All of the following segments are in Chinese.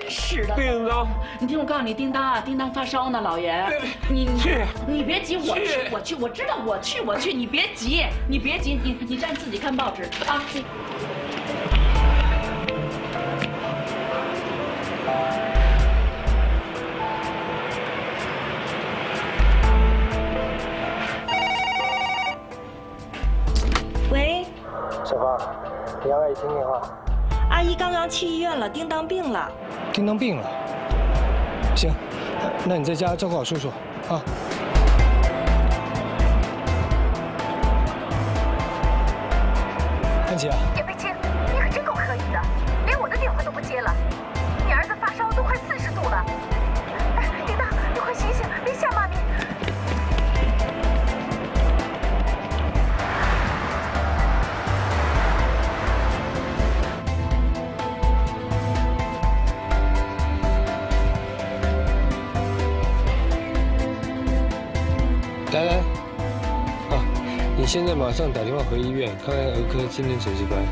是的。 叮当， 你听我告诉你，叮当啊，叮当发烧呢，老爷。你别急，我去，我知道我去，你别急，你站自己看报纸啊。 喂， 小芳，给杨阿姨听电话。 阿姨刚刚去医院了，叮当病了。 叮当病了。行，那你在家照顾好叔叔啊。安琪啊， 叶飞青，你可真够可以的，连我的电话都不接了。你儿子发烧都快40度了。哎，叮当，你快醒醒，别吓妈咪。 来来，啊，你现在马上打电话回医院，看看儿科今天谁值班。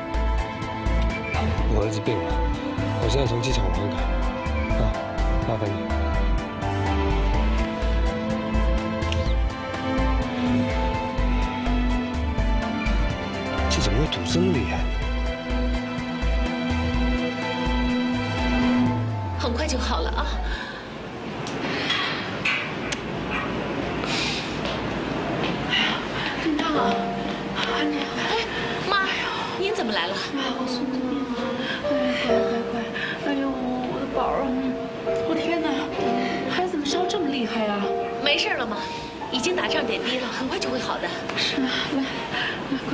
我儿子病了，我现在从机场往回赶，啊，麻烦你。这怎么会堵这么厉害？ 很快就好了啊。 怎么来了？ 我孙子病了！哎呦，我的宝儿，我天哪，孩子怎么烧这么厉害啊？ 没事了吗？已经打上点滴了，很快就会好的。 是啊，来，快！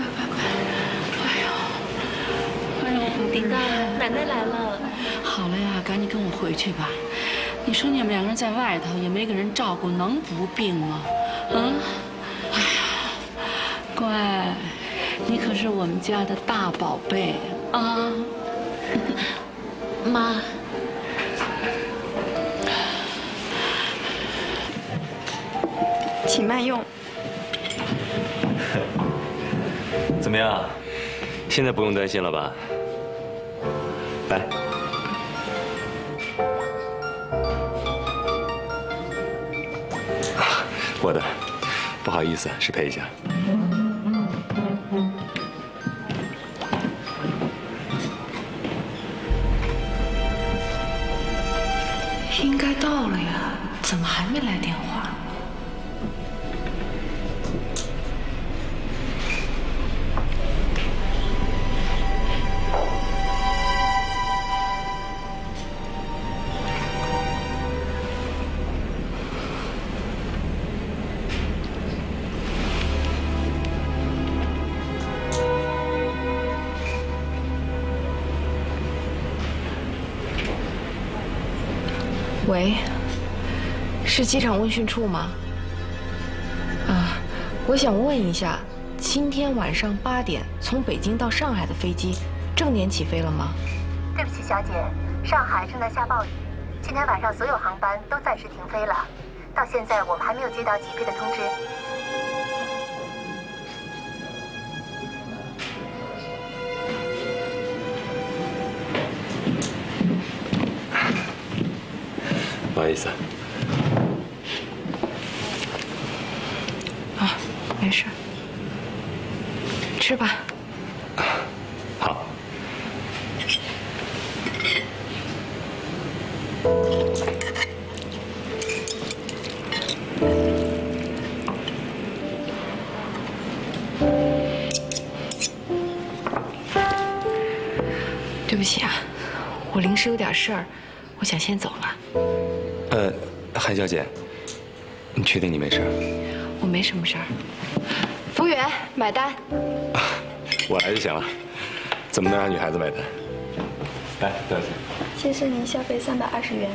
哎呦， 叮当，奶奶来了。 好了呀，赶紧跟我回去吧。你说你们两个人在外头也没个人照顾，能不病吗？啊？哎呀，乖。 你可是我们家的大宝贝啊， 妈。 请慢用。 怎么样？现在不用担心了吧？来，我的，不好意思，是陪嫁。 应该到了呀，怎么还没来电话？ 喂，是机场问讯处吗？啊，我想问一下，今天晚上8点从北京到上海的飞机正点起飞了吗？ 对不起，小姐，上海正在下暴雨，今天晚上所有航班都暂时停飞了。到现在我们还没有接到起飞的通知。 不好意思。 啊，没事。吃吧。 好。 对不起啊，我临时有点事儿，我想先走了。 韩小姐，你确定你没事？ 我没什么事儿。服务员，买单。 我来就行了，怎么能让女孩子买单？来，多少钱？ 先生，您消费320元。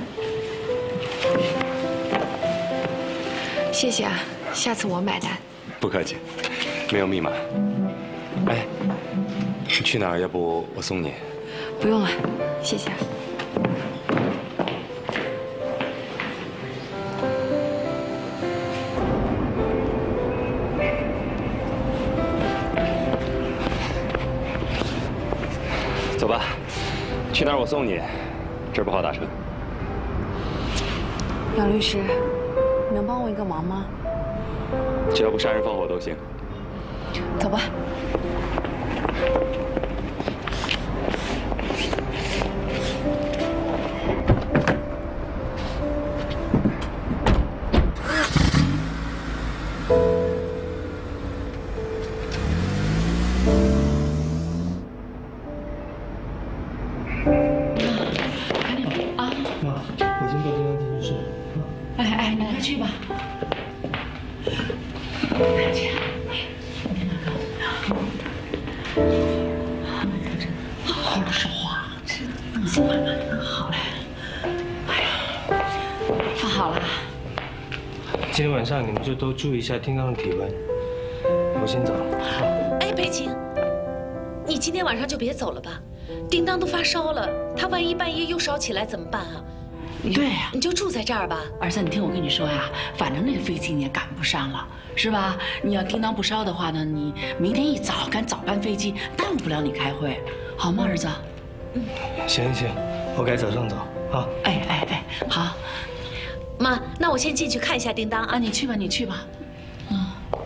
谢谢啊，下次我买单。 不客气，没有密码。哎，你去哪儿？要不我送你？ 不用了，谢谢啊。 走吧，去哪儿我送你。 这儿不好打车。 杨律师，你能帮我一个忙吗？ 只要不杀人放火都行。 走吧。 去吧。好好说话，这慢慢好嘞。哎呀，放好了。 今天晚上你们就都注意一下叮当的体温。我先走了。 哎，裴晴，你今天晚上就别走了吧，叮当都发烧了，他万一半夜又烧起来怎么办啊？ 对呀， 你就住在这儿吧。 儿子，你听我跟你说呀，反正那个飞机你也赶不上了，是吧？你要叮当不烧的话呢，你明天一早赶早班飞机，耽误不了你开会，好吗，儿子？ 嗯，行，我改早上走啊。 哎，好。 妈，那我先进去看一下叮当啊。 你去吧。嗯，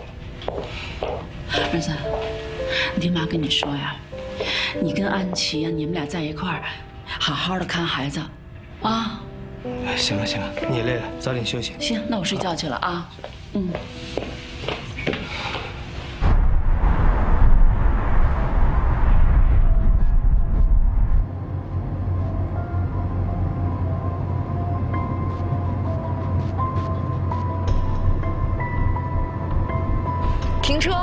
儿子，你听妈跟你说呀，你跟安琪呀，你们俩在一块儿，好好的看孩子，啊。 行了，你也累了，早点休息。 行，那我睡觉去了啊。嗯。 停车。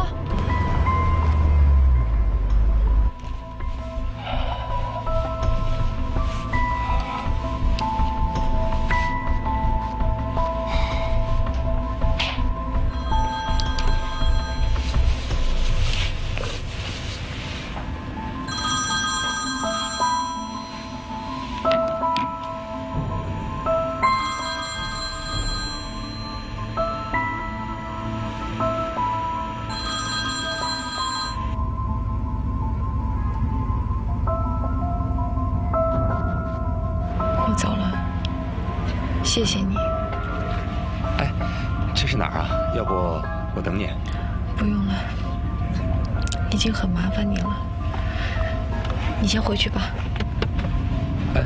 我走了，谢谢你。 哎，这是哪儿啊？要不我等你？ 不用了，已经很麻烦你了。你先回去吧。 哎。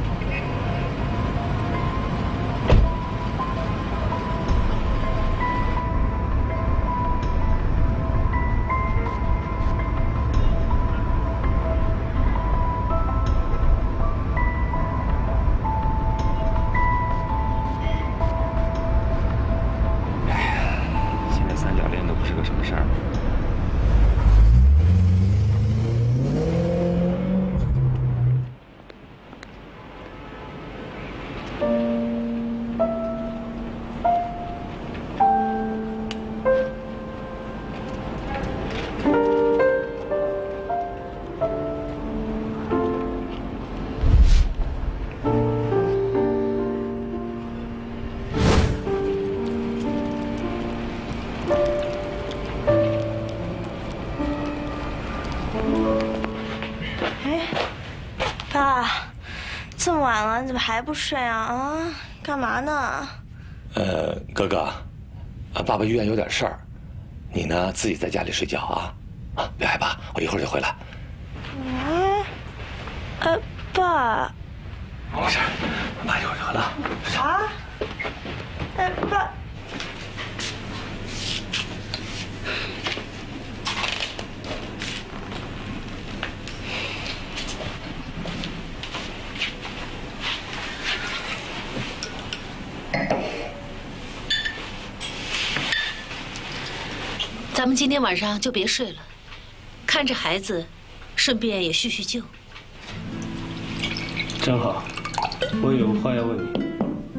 这么晚了，你怎么还不睡啊？啊，干嘛呢？ 哥哥，爸爸医院有点事儿，你呢自己在家里睡觉啊，别害怕，我一会儿就回来。 爸。 没事，爸一会儿就回来。 啊？爸。 咱们今天晚上就别睡了，看着孩子，顺便也叙叙旧。 正好，我有话要问你。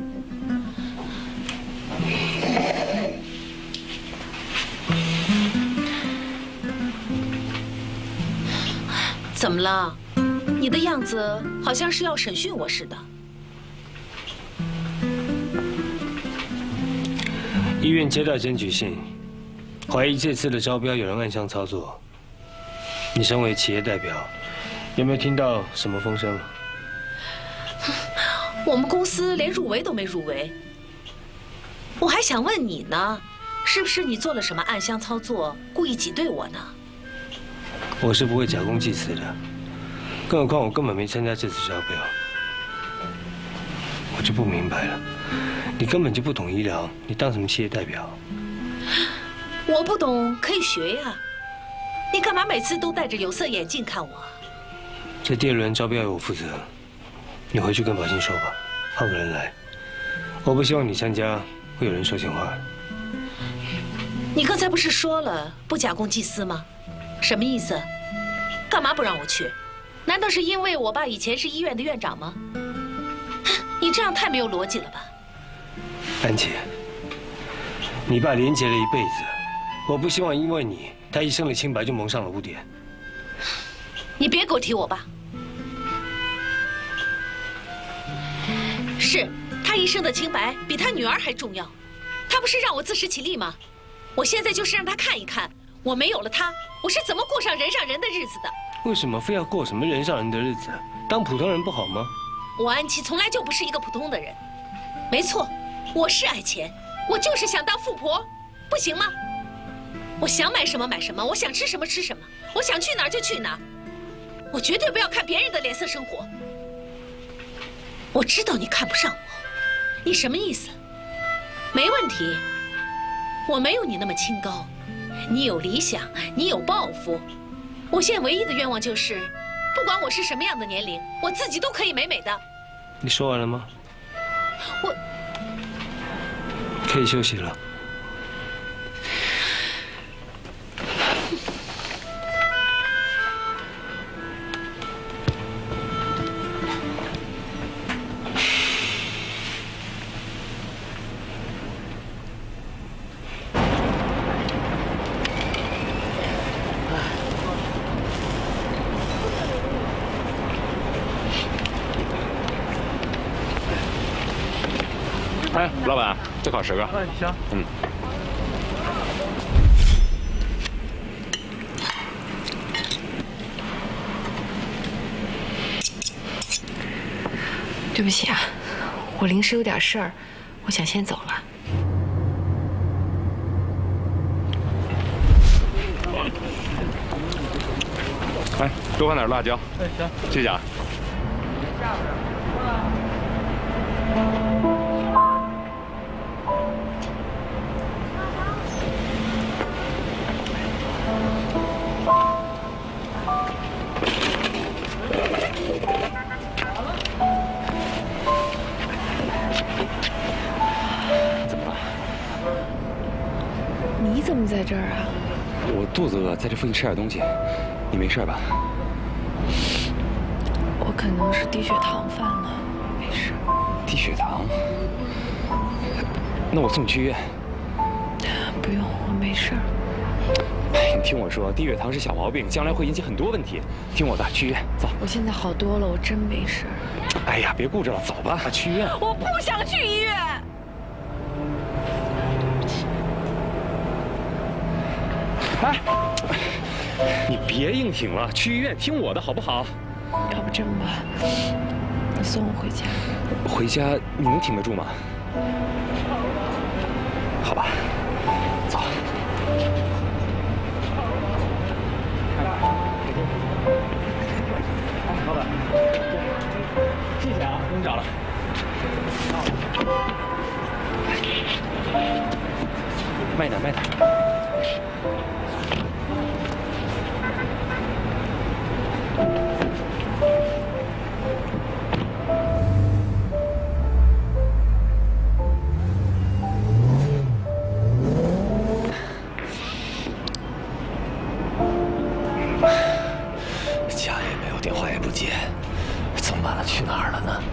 怎么了？你的样子好像是要审讯我似的。 医院接到检举信。 怀疑这次的招标有人暗箱操作，你身为企业代表，有没有听到什么风声？ 我们公司连入围都没入围。我还想问你呢，是不是你做了什么暗箱操作，故意挤兑我呢？ 我是不会假公济私的，更何况我根本没参加这次招标。我就不明白了，你根本就不懂医疗，你当什么企业代表？ 我不懂可以学呀，你干嘛每次都戴着有色眼镜看我？ 这第2轮招标由我负责，你回去跟宝信说吧，换个人来。我不希望你参加，会有人说闲话。 你刚才不是说了不假公济私吗？什么意思？干嘛不让我去？难道是因为我爸以前是医院的院长吗？你这样太没有逻辑了吧？ 安琪，你爸廉洁了一辈子，我不希望因为你，他一生的清白就蒙上了污点。 你别给我提我爸。是他一生的清白比他女儿还重要，他不是让我自食其力吗？我现在就是让他看一看，我没有了他，我是怎么过上人上人的日子的。 为什么非要过什么人上人的日子？当普通人不好吗？ 我安琪从来就不是一个普通的人。没错，我是爱钱，我就是想当富婆，不行吗？我想买什么买什么，我想吃什么吃什么，我想去哪儿就去哪儿。我绝对不要看别人的脸色生活。我知道你看不上我，你什么意思？没问题，我没有你那么清高，你有理想，你有抱负。我现在唯一的愿望就是，不管我是什么样的年龄，我自己都可以美美的。 你说完了吗？ 我可以休息了。 哎，老板，再烤10个。 哎，行。 嗯。 对不起啊，我临时有点事儿，我想先走了。 哎，多放点辣椒。 哎，行。 谢谢啊。 你怎么在这儿啊？ 我肚子饿，在这附近吃点东西。你没事吧？ 我可能是低血糖犯了，没事。 低血糖？那我送你去医院。 不用，我没事。 哎，你听我说，低血糖是小毛病，将来会引起很多问题。听我的，去医院，走。 我现在好多了，我真没事。 哎呀，别顾着了，走吧，去医院。 我不想去医院。 哎，你别硬挺了，去医院，听我的好不好？ 要不这么吧，你送我回家。 回家你能挺得住吗？好吧，走。老板，谢谢啊，不用找了。慢点，慢点。 家里没有，电话也不接，这么晚了去哪儿了呢？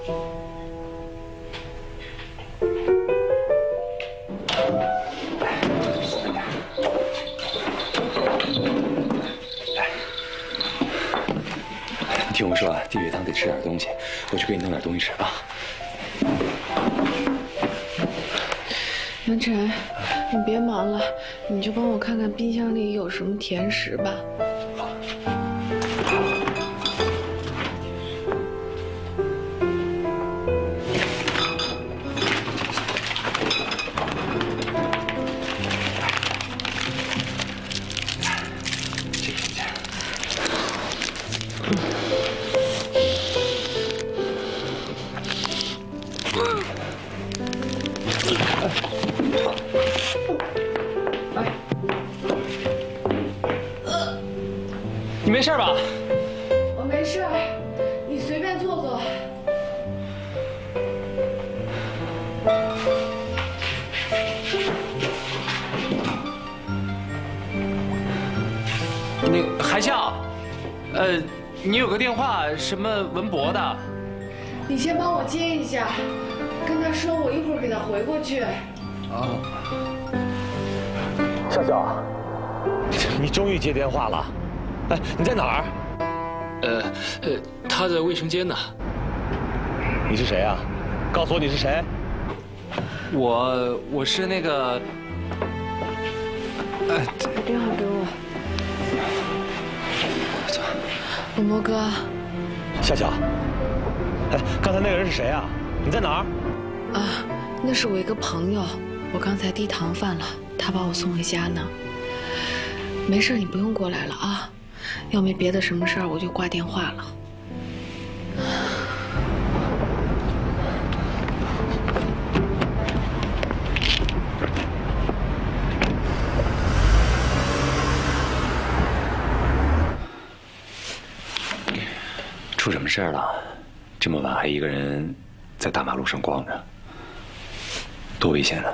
听我说啊，地血汤得吃点东西，我去给你弄点东西吃啊。 杨晨，你别忙了，你就帮我看看冰箱里有什么甜食吧。 你没事吧？ 我没事，你随便坐坐。 那个海笑，你有个电话，什么文博的？ 你先帮我接一下，跟他说我一会儿给他回过去。 啊，笑笑，你终于接电话了。哎，你在哪儿？ 他在卫生间呢。 你是谁啊？告诉我你是谁？ 我是那个， 把电话给我。文博哥。 笑笑，哎，刚才那个人是谁啊？你在哪儿？ 啊，那是我一个朋友，我刚才低糖犯了，他把我送回家呢。没事，你不用过来了啊。要没别的什么事儿，我就挂电话了。 出什么事儿了？这么晚还一个人在大马路上逛着，多危险啊！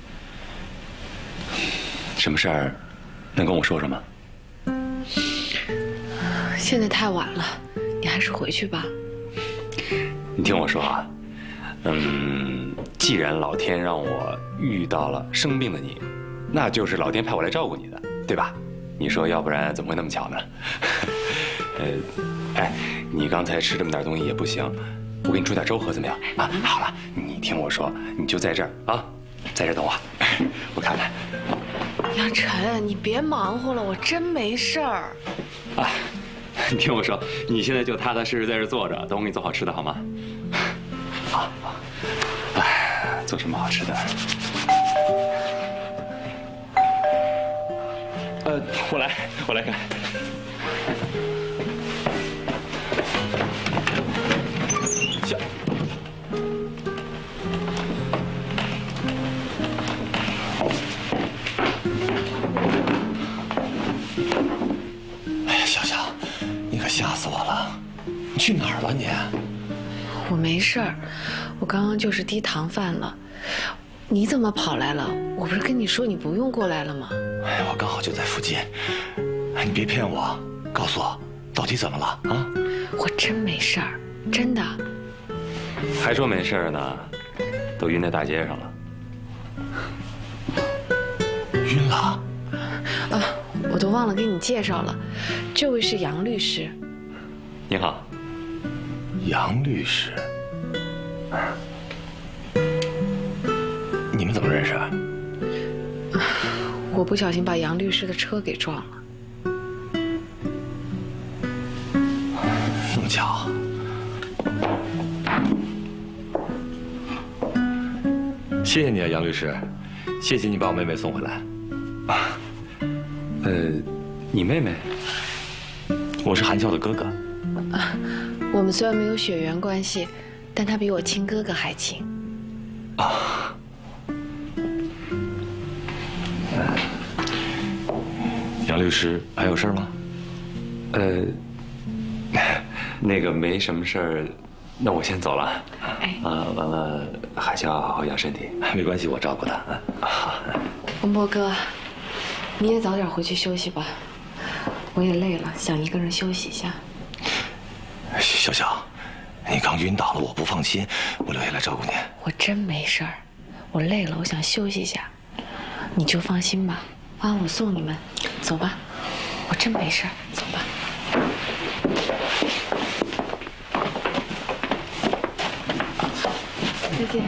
什么事儿？能跟我说说吗？ 现在太晚了，你还是回去吧。 你听我说啊，既然老天让我遇到了生病的你，那就是老天派我来照顾你的，对吧？你说要不然怎么会那么巧呢？哎，你刚才吃这么点东西也不行，我给你煮点粥喝怎么样？啊，好了，你听我说，你就在这儿啊，在这儿等我，我看看。 杨晨，你别忙活了，我真没事儿。 啊，你听我说，你现在就踏踏实实在这坐着，等我给你做好吃的好吗？好，哎，做什么好吃的？我来看。小，哎呀，小小，你可吓死我了！你去哪儿了你？ 我没事儿，我刚刚就是低糖犯了。你怎么跑来了？我不是跟你说你不用过来了吗？ 哎，我刚好就在附近。哎，你别骗我，告诉我到底怎么了啊？ 我真没事儿，真的。 还说没事呢，都晕在大街上了。晕了？ 啊，我都忘了给你介绍了，这位是杨律师。 你好，杨律师。你们怎么认识啊？ 我不小心把杨律师的车给撞了。 那么巧。谢谢你啊，杨律师，谢谢你把我妹妹送回来。啊，你妹妹？我是韩笑的哥哥。 啊，我们虽然没有血缘关系，但他比我亲哥哥还亲。 啊。杨律师还有事吗？那个没什么事儿，那我先走了。 哎， 完了，还是要好好养身体。没关系，我照顾他。好。 文博哥，你也早点回去休息吧，我也累了，想一个人休息一下。 小小， 你刚晕倒了，我不放心，我留下来照顾你。 我真没事儿，我累了，我想休息一下，你就放心吧。啊，我送你们，走吧。我真没事儿，走吧。再见。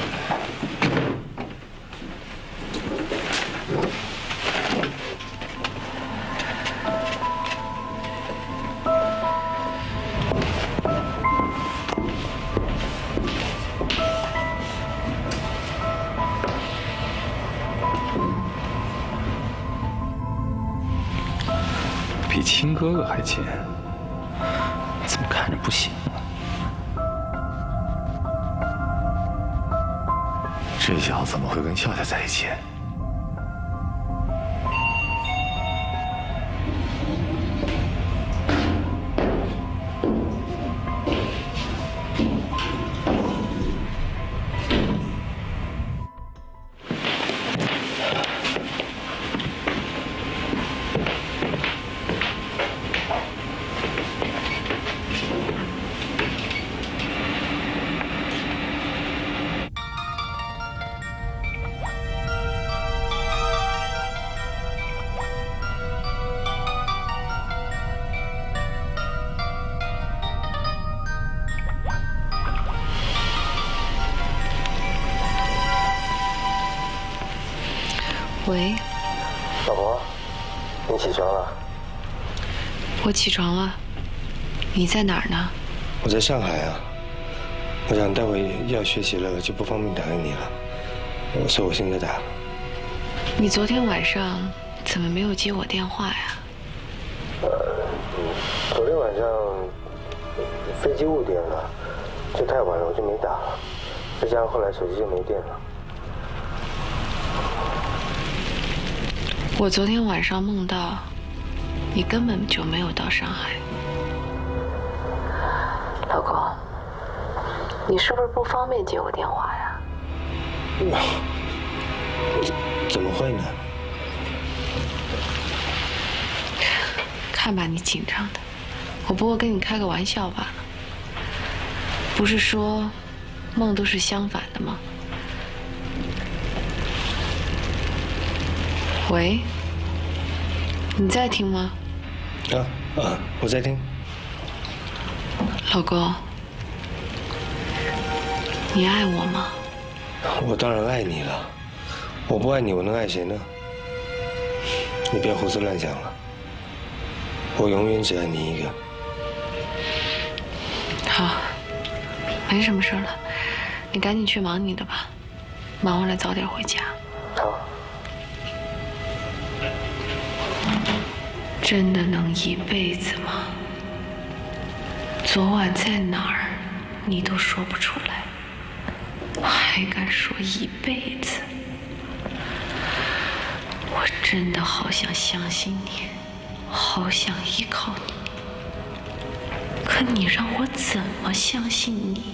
比亲哥哥还亲，怎么看着不行啊？ 这小子怎么会跟笑笑在一起？ 喂， 老婆，你起床了？ 我起床了。你在哪儿呢？ 我在上海啊。我想待会要学习了，就不方便打给你了，所以我现在打。 你昨天晚上怎么没有接我电话呀？ 昨天晚上飞机误点了，就太晚了，我就没打了。再加上后来手机就没电了。 我昨天晚上梦到，你根本就没有到上海。老公，你是不是不方便接我电话呀？ 怎么会呢？ 看把你紧张的，我不过跟你开个玩笑罢了。不是说梦都是相反的吗？喂，你在听吗？ 我在听。 老公，你爱我吗？ 我当然爱你了，我不爱你，我能爱谁呢？你别胡思乱想了，我永远只爱你一个。 好，没什么事了，你赶紧去忙你的吧，忙完了早点回家。 好。 真的能一辈子吗？昨晚在哪儿，你都说不出来，还敢说一辈子？我真的好想相信你，好想依靠你，可你让我怎么相信你？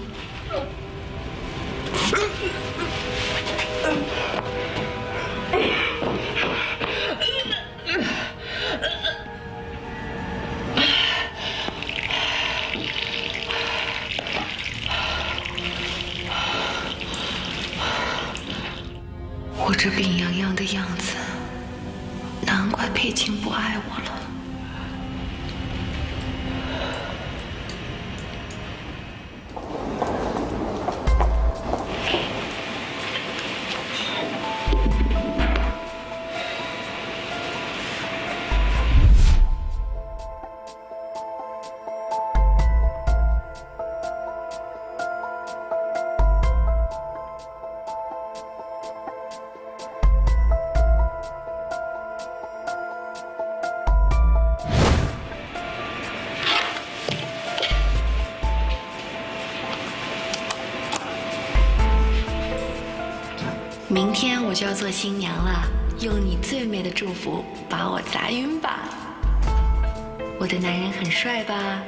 我这病怏怏的样子，难怪佩青不爱我了。明天我就要做新娘了，用你最美的祝福把我砸晕吧。我的男人很帅吧？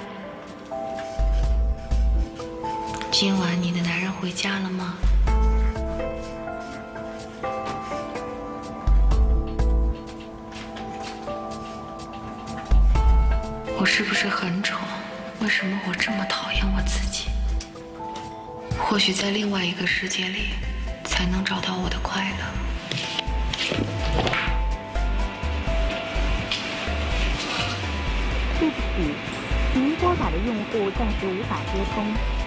今晚你的男人回家了吗？我是不是很丑？为什么我这么讨厌我自己？或许在另外一个世界里，才能找到我的快乐。 对不起，您拨打的用户暂时无法接通。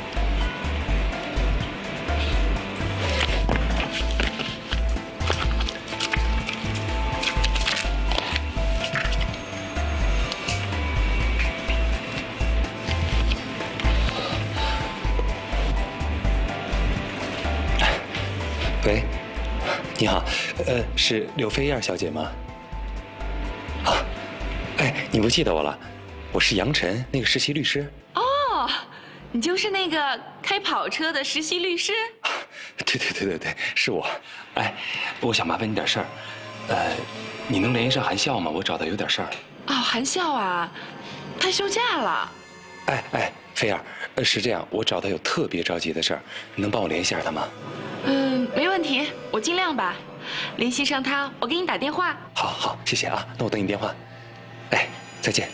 喂，你好，是柳飞燕小姐吗？啊，哎，你不记得我了？我是杨晨，那个实习律师。 哦，你就是那个开跑车的实习律师？ 对，是我。哎，我想麻烦你点事儿，你能联系上韩笑吗？我找他有点事儿。 哦，韩笑啊，他休假了。 哎，飞燕，是这样，我找他有特别着急的事儿，你能帮我联系下他吗？ 没问题，我尽量吧。联系上他，我给你打电话。 好，谢谢啊，那我等你电话。哎，再见。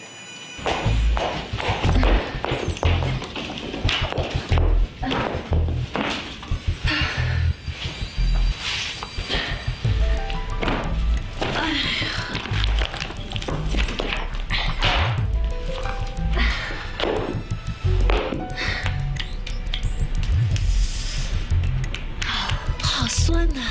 好酸呐！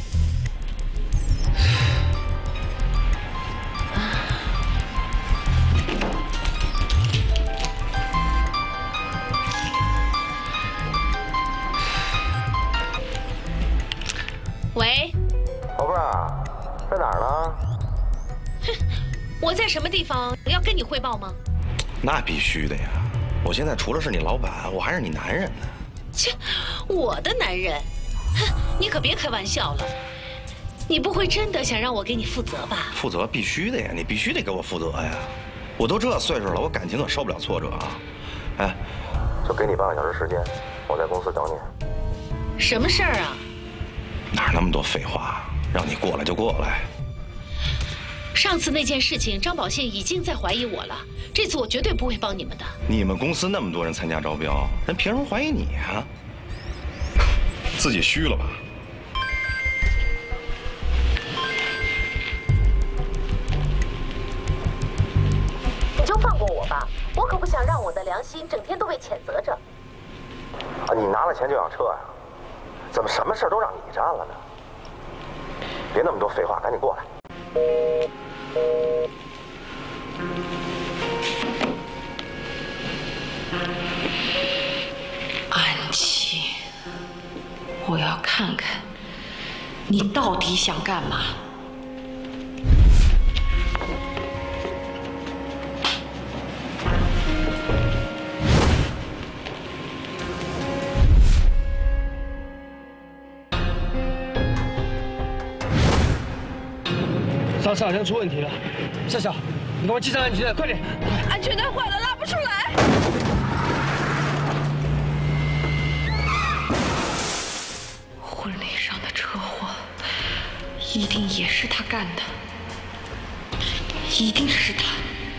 喂， 宝贝儿，在哪儿呢？ 哼，我在什么地方？要跟你汇报吗？ 那必须的呀！我现在除了是你老板，我还是你男人呢。 切，我的男人，哼，你可别开玩笑了。你不会真的想让我给你负责吧？ 负责必须的呀，你必须得给我负责呀！我都这岁数了，我感情可受不了挫折啊！哎，就给你半个小时时间，我在公司等你。 什么事儿啊？ 哪那么多废话？让你过来就过来。 上次那件事情，张宝信已经在怀疑我了。这次我绝对不会帮你们的。 你们公司那么多人参加招标，人凭什么怀疑你啊？自己虚了吧？ 你就放过我吧，我可不想让我的良心整天都被谴责着。 啊，你拿了钱就想撤呀？怎么什么事都让你占了呢？别那么多废话，赶紧过来。 安琪，我要看看你到底想干嘛。 刹车好像出问题了，夏晓，你给我系上安全带，快点！ 安全带坏了，拉不出来。婚礼上的车祸，一定也是他干的，一定是他。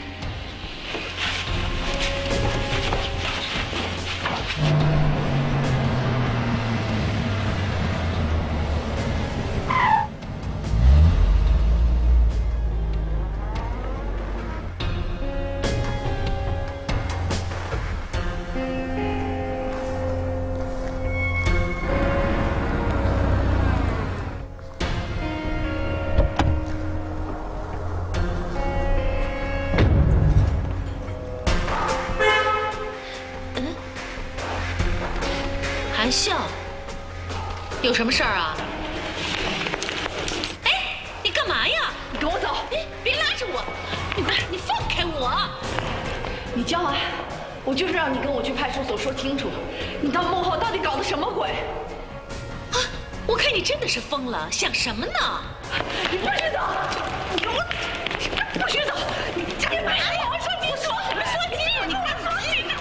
韩笑，有什么事儿啊？哎，你干嘛呀？ 你跟我走！ 你别拉着我！你放开我！ 你叫啊！我就是让你跟我去派出所说清楚，你到幕后到底搞的什么鬼？ 啊！我看你真的是疯了，想什么呢？ 你不许走！你给我不许走！你这别买呀！我说清楚！什么说清楚？你快说清楚！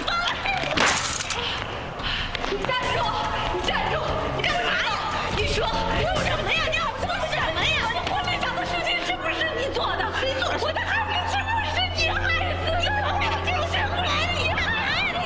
你站住！你站住！你干嘛呀？你说我什么呀？你要做什么呀？你婚礼上的事情是不是你做的？谁做的？我的孩子是不是你害死的？就是我，你害的！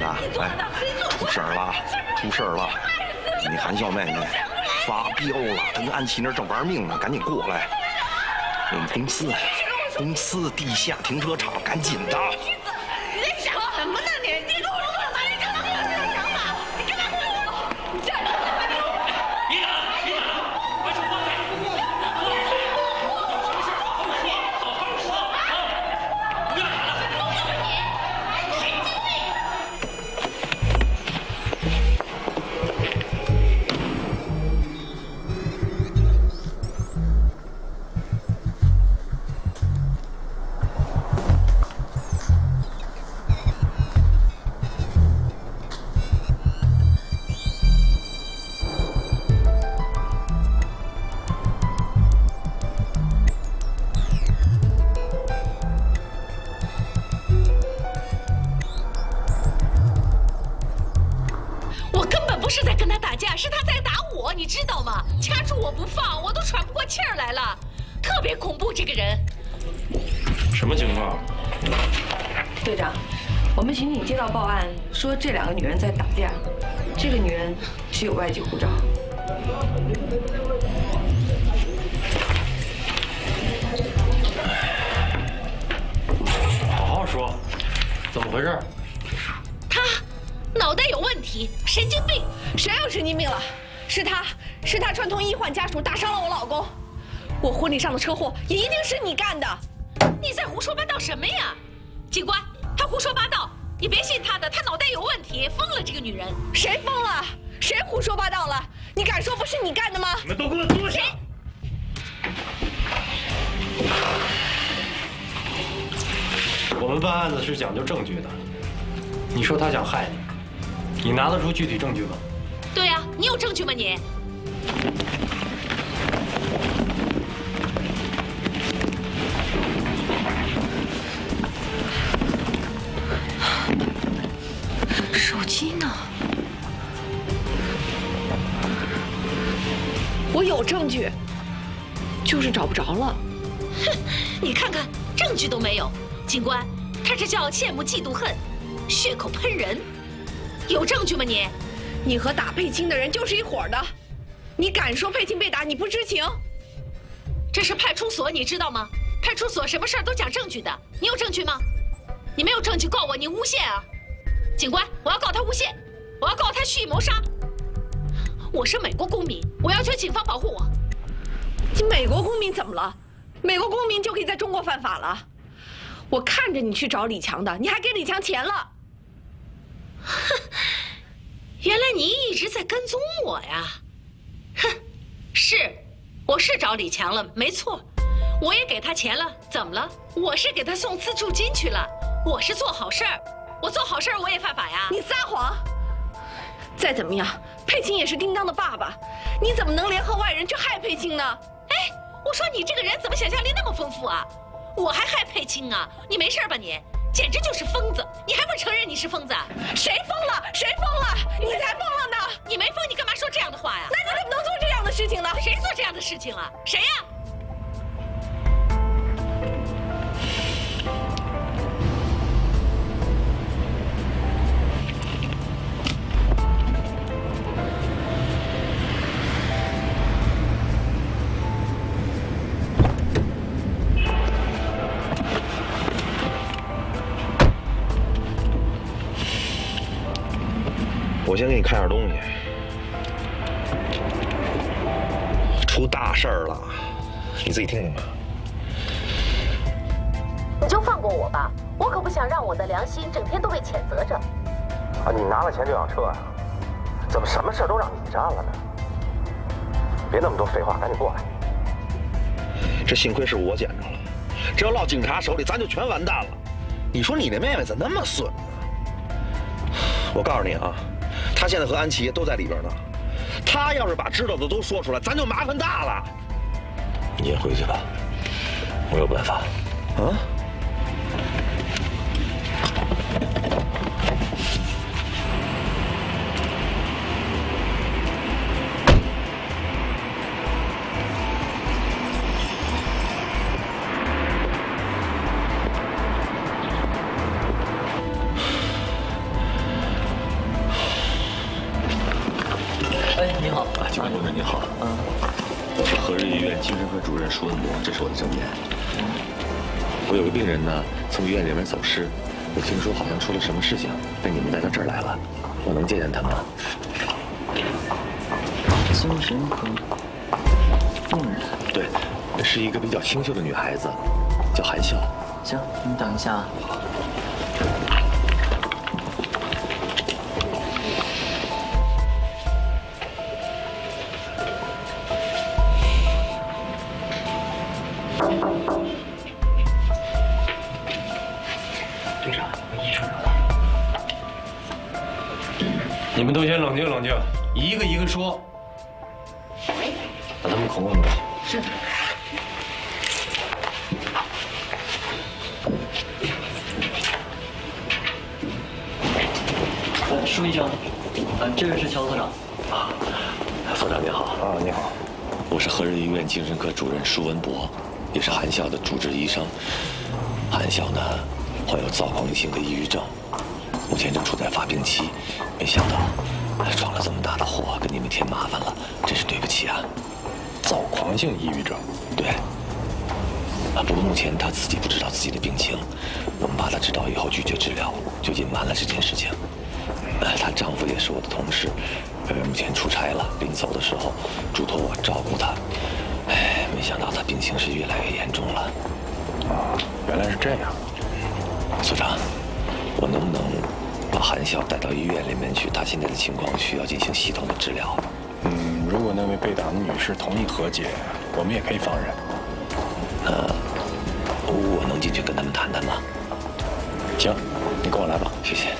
的，哎，出事儿了，出事儿了！你韩小妹妹发飙了，她跟安琪那儿正玩命呢，赶紧过来！我们公司地下停车场，赶紧的！ 你在想什么呢你？你跟我说干嘛？你干嘛会有这种想法？你干嘛会有？ 别打！快说话来！有什么事好好说，好好说啊！不要打了！ 神经病！ 是在跟他打架，是他在打我，你知道吗？掐住我不放，我都喘不过气儿来了，特别恐怖这个人。 什么情况？ 队长，我们刑警接到报案，说这两个女人在打架，这个女人持有外籍护照。 好好说，怎么回事？ 他脑袋有问题，神经病！ 谁有神经病了？是他串通医患家属打伤了我老公。我婚礼上的车祸也一定是你干的。 你在胡说八道什么呀？警官，他胡说八道，你别信他的，他脑袋有问题，疯了这个女人。 谁疯了？谁胡说八道了？你敢说不是你干的吗？ 你们都给我坐下！我们办案子是讲究证据的。你说他想害你，你拿得出具体证据吗？ 对呀，你有证据吗你？ 手机呢？我有证据，就是找不着了。 哼，你看看，证据都没有。警官，他这叫羡慕嫉妒恨，血口喷人。有证据吗你？ 你和打佩青的人就是一伙的，你敢说佩青被打你不知情？ 这是派出所，你知道吗？派出所什么事儿都讲证据的，你有证据吗？你没有证据告我，你诬陷啊！警官，我要告他诬陷，我要告他蓄意谋杀。我是美国公民，我要求警方保护我。 你美国公民怎么了？美国公民就可以在中国犯法了？我看着你去找李强的，你还给李强钱了。 哼，原来你一直在跟踪我呀！哼，是，我是找李强了，没错，我也给他钱了，怎么了？我是给他送资助金去了，我是做好事儿，我做好事儿我也犯法呀？ 你撒谎！再怎么样，佩青也是叮当的爸爸，你怎么能联合外人去害佩青呢？ 哎，我说你这个人怎么想象力那么丰富啊？我还害佩青啊？你没事吧你？简直就是疯子！你还不承认你是疯子？ 谁疯了？谁疯了？你才疯了呢！ 你没疯，你干嘛说这样的话呀？ 那你怎么能做这样的事情呢？ 谁做这样的事情了？谁呀？ 我先给你看点东西。出大事儿了，你自己听听吧。 你就放过我吧，我可不想让我的良心整天都被谴责着。 啊，你拿了钱就想撤呀？怎么什么事都让你占了呢？别那么多废话，赶紧过来。这幸亏是我捡着了，这要落警察手里，咱就全完蛋了。你说你那妹妹怎么那么损呢？我告诉你啊。他现在和安琪都在里边呢，他要是把知道的都说出来，咱就麻烦大了。你也回去吧，我有办法。啊？ 长你好，我是和日医院精神科主任舒文博，这是我的证件。我有个病人呢，从医院里面走失，我听说好像出了什么事情，被你们带到这儿来了，我能见见他吗？ 精神科病人， 对，是一个比较清秀的女孩子，叫韩笑。 行，你等一下。 队长，医生来了。 你们都先冷静冷静，一个一个说。 把他们孔过去。 是。 舒医生，这个是乔所长。 所长您好。 啊，你好。 我是和日医院精神科主任舒文博，也是韩笑的主治医生。韩笑呢，患有躁狂性的抑郁症，目前正处在发病期。没想到，闯了这么大的祸，给你们添麻烦了，真是对不起啊。 躁狂性抑郁症。 对。不过目前她自己不知道自己的病情，我们怕她知道以后拒绝治疗，就隐瞒了这件事情。她丈夫也是我的同事，目前出差了，临走的时候嘱托我照顾她。没想到她病情是越来越严重了。 啊，原来是这样。 所长，我能不能把韩笑带到医院里面去？她现在的情况需要进行系统的治疗。 如果那位被打的女士同意和解，我们也可以放人。 我能进去跟他们谈谈吗？ 行，你跟我来吧。 谢谢。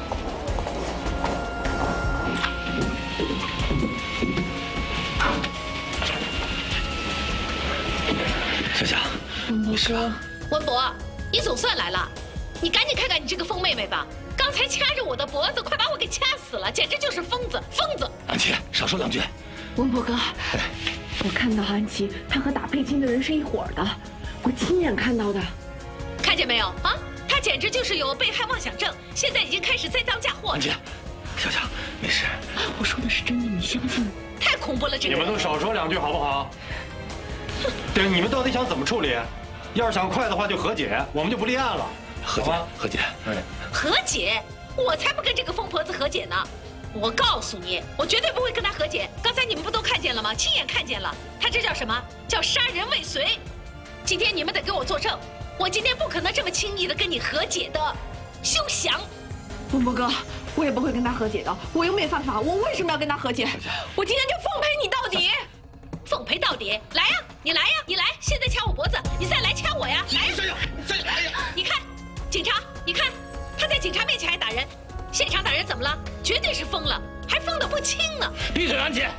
小夏， 你说， 文博，你总算来了，你赶紧看看你这个疯妹妹吧，刚才掐着我的脖子，快把我给掐死了，简直就是疯子，疯子！ 安琪，少说两句。 文博哥，我看到安琪，她和打佩青的人是一伙的，我亲眼看到的。 看见没有啊？她简直就是有被害妄想症，现在已经开始栽赃嫁祸了。 安琪，小夏，没事。 我说的是真的，你相信我？ 太恐怖了，这个人。 你们都少说两句好不好？对，你们到底想怎么处理？要是想快的话，就和解，我们就不立案了。 和解，和解。 和解？我才不跟这个疯婆子和解呢！我告诉你，我绝对不会跟她和解。刚才你们不都看见了吗？亲眼看见了，她这叫什么？叫杀人未遂。今天你们得给我作证，我今天不可能这么轻易的跟你和解的，休想！ 文博哥，我也不会跟他和解的，我又没犯法，我为什么要跟他和解？我今天就奉陪你到底。 奉陪到底，来呀，你来呀，你来！现在掐我脖子，你再来掐我呀！来呀！来呀！你看，警察，你看，他在警察面前还打人，现场打人怎么了？绝对是疯了，还疯得不轻呢！ 闭嘴，安琪！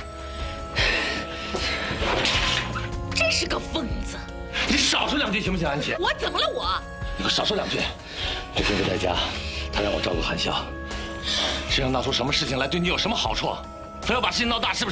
真是个疯子！ 你少说两句行不行，安琪？ 我怎么了我？ 你可少说两句。这孙子在家，他让我照顾韩笑，谁让闹出什么事情来，对你有什么好处？非要把事情闹大，是不是？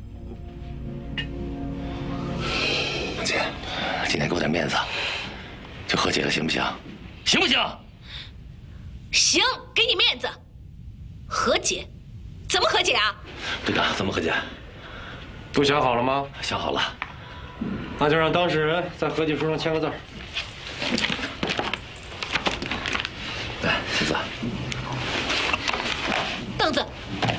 安琪，今天给我点面子，就和解了，行不行？行不行？ 行，给你面子。和解？怎么和解啊？ 队长，怎么和解？ 都想好了吗？ 想好了。 那就让当事人在和解书上签个字。 来，签字。 凳子。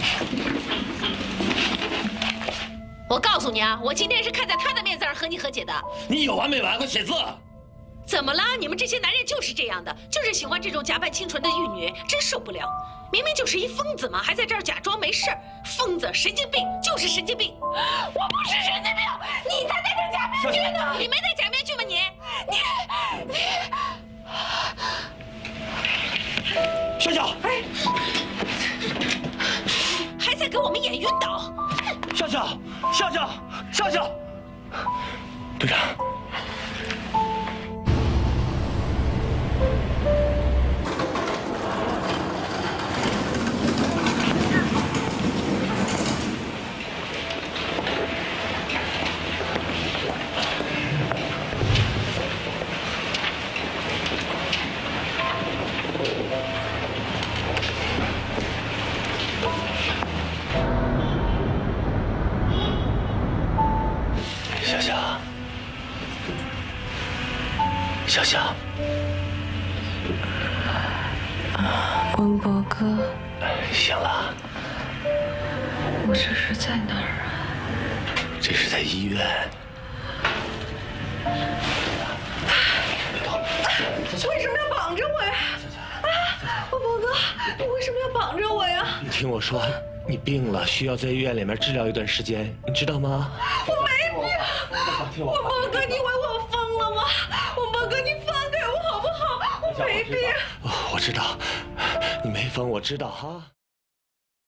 我告诉你啊，我今天是看在他的面子上和你和解的。 你有完没完？快写字！ 怎么了？你们这些男人就是这样的，就是喜欢这种假扮清纯的玉女，真受不了。明明就是一疯子嘛，还在这儿假装没事。疯子，神经病，就是神经病。我不是神经病，你才戴着假面具呢！你没戴假面具吗？你。 笑笑， 哎，还在给我们演晕倒。 笑笑，笑笑，笑笑，队长。 文博哥， 行了， 我这是在哪儿啊？ 这是在医院。 为什么要绑着我呀？啊，文博哥，你为什么要绑着我呀？ 你听我说，你病了，需要在医院里面治疗一段时间，你知道吗？ 我没病，文博哥，你以为我疯了吗？文博哥，你放开我好不好？我没病。 我知道，你没疯，我知道哈。